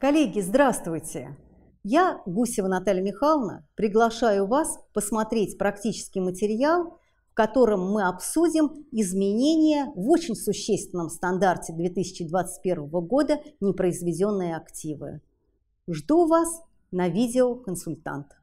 Коллеги, здравствуйте! Я, Гусева Наталья Михайловна, приглашаю вас посмотреть практический материал, в котором мы обсудим изменения в очень существенном стандарте 2021 года «Непроизведенные активы». Жду вас на видеоконсультант.